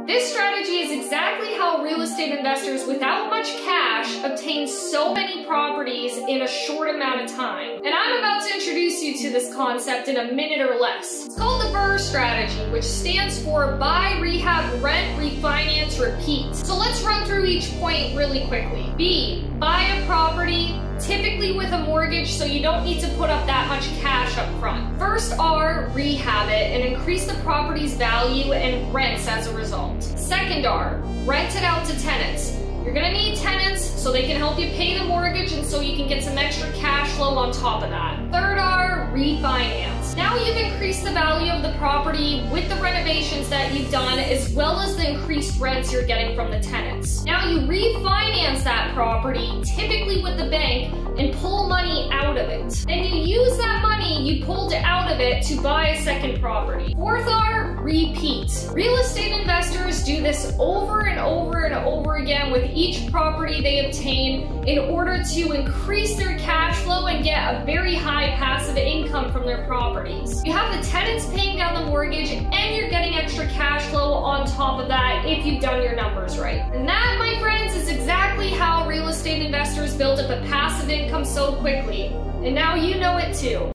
This strategy is exactly how real estate investors without much cash obtain so many properties in a short amount of time. And I'm about to introduce you to this concept in a minute or less. It's called the BRRRR strategy, which stands for buy, rehab, rent, refinance, repeat. So let's run through each point really quickly. B, buy a property, typically with a mortgage, so you don't need to put up that much cash up front. First R, rehab it and increase the property's value and rents as a result. Second R, rent it out to tenants. You're gonna need tenants so they can help you pay the mortgage and so you can get some extra cash flow on top of that. Third R, refinance. Now you've increased the value of the property with the renovations that you've done as well as the increased rents you're getting from the tenants. Now you refinance that property, typically with the bank, and pull money out of it. Then you use that money you pulled out of it to buy a second property. Fourth R, repeat. Real estate investors do this over and over and over again with each property they obtain in order to increase their cash flow and get a very high passive income from their properties. You have the tenants paying down the mortgage and you're getting extra cash flow on top of that if you've done your numbers right. And that, my friends, is exactly how real estate investors build up a passive income so quickly. And now you know it too.